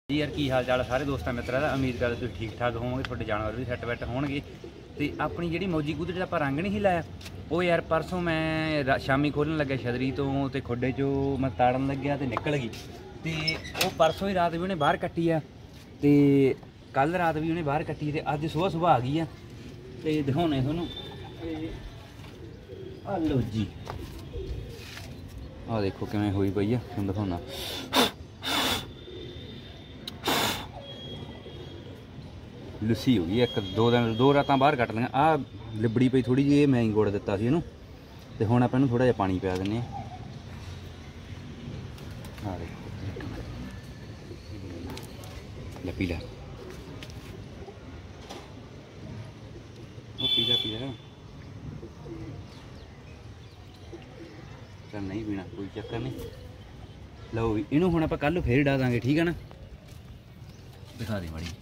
जी यार की हाल चाल सारे दोस्तों मित्रों का उम्मीद करते तुम ठीक ठाक होवोगे, थोड़े जानवर भी सैट वैट होणगे। तो अपनी जी मौजी कबूतर जो आप रंग नहीं लाया वो यार परसों मैं शामी खोलन लगे छतरी तो खुडे चो मैं ताड़न लग्या तो निकल गई। तो वो परसों ही रात भी उन्हें बाहर कट्टी है, तो कल रात भी उन्हें बाहर कट्टी, तो अज सुबह सुबह आ गई है। तो दिखाने थोनों लो जी, आ देखो किवें हुई पई है, तुम दिखाना। लस्सी हो गई एक दो रात बाहर कट लिया। आ लिबड़ी पई थोड़ी जी, मैं ही गुड़ दिता सी इहनूं, ते हुण आपां इहनूं थोड़ा जिहा पानी पिया दिंदे आ। देखो ले पी लै, पी लै चल नहीं पीना कोई चक्कर नहीं। लो भी इहनूं हुण आपां कल फिर डा दांगे, ठीक है ना। दिखा दे माड़ी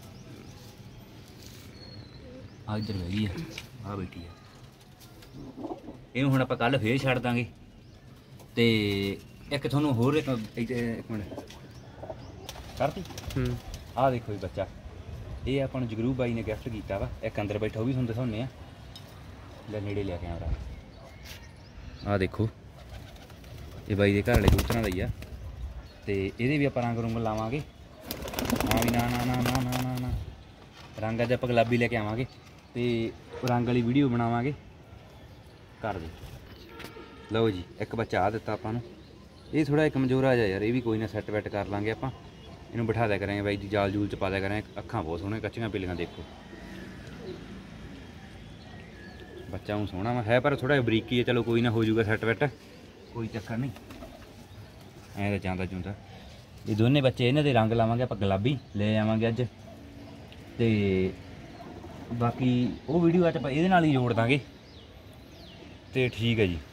आ इधर बह गई है, आ बैठी है। इहनूं हुण आपां कल फिर छड्ड दांगे। ते एक तुहानूं होर एक मिनट करती आ देखो जी बच्चा, ये आपां नूं जगरूप बाई ने गिफ्ट कीता वा। एक अंदर बैठा वो भी तुहानूं दिखाउने आ, ले नेड़े लिया कैमरा। आ देखो ये बाई दे घर वाले कबूतरां दा ही आ, ते इहदे भी आपां रंग रुंग लावांगे। हाँ भी ना ना ना ना ना ना ना रंग अज आपां गुलाबी लेके आवांगे, ते रंग वाली वीडियो बनावांगे घर दे। लो जी एक बच्चा आ दिता आपां नूं, ये थोड़ा जिहा कमजोर आ जा यार, ये भी कोई ना सैट वैट कर लांगे आपां। इन्हूं बिठा दिया करेंगे बाई जी, जाल जूल च पा दिया करेंगे। अखां बहुत सोहणियां कच्चियां पीलियां देखो, बच्चा हूँ सोहना वा है पर थोड़ा जिहा बरीकी है। चलो कोई ना हो जाऊगा सैट वैट, कोई चक्कर नहीं। ऐ तो चांदा चूंदा ये दोनों बच्चे इन्हां दे रंग लावांगे आपां गुलाबी ले आवांगे अज। ते बाकी वो वीडियो अज आपां इहदे नाल ही जोड़ दांगे। तो ठीक है जी।